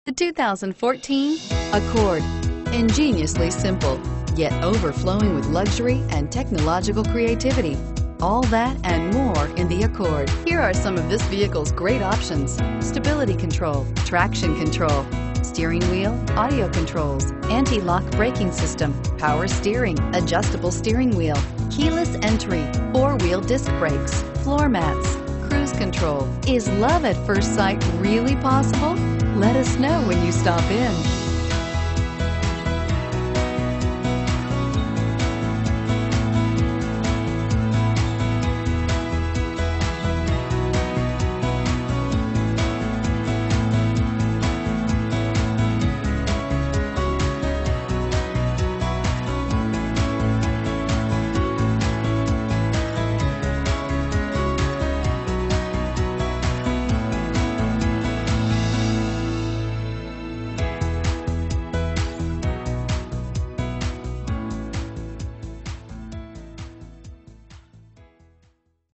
The 2014 Accord. Ingeniously simple, yet overflowing with luxury and technological creativity. All that and more in the Accord. Here are some of this vehicle's great options: stability control, traction control, steering wheel audio controls, anti-lock braking system, power steering, adjustable steering wheel, keyless entry, four-wheel disc brakes, floor mats, cruise control. Is love at first sight really possible? Let us know when you stop in.